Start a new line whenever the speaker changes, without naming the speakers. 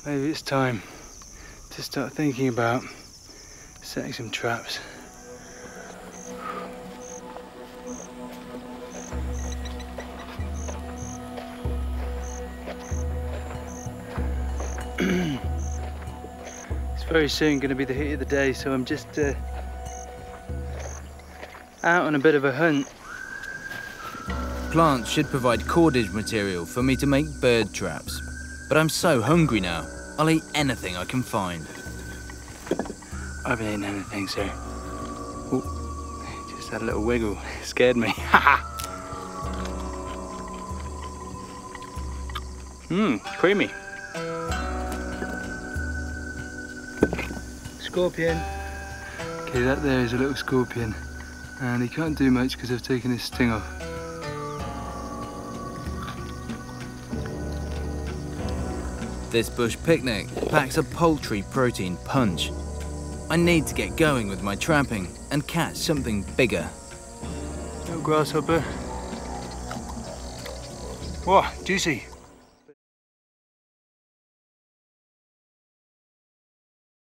Maybe it's time to start thinking about setting some traps. It's very soon going to be the heat of the day, so I'm just out on a bit of a hunt.
Plants should provide cordage material for me to make bird traps. But I'm so hungry now, I'll eat anything I can find.
I haven't eaten anything, so... Ooh, just had a little wiggle. It scared me. Creamy. Scorpion. Okay, that there is a little scorpion. And he can't do much because I've taken his sting off.
This bush picnic packs a poultry protein punch. I need to get going with my trapping and catch something bigger.
Little grasshopper. Whoa, juicy.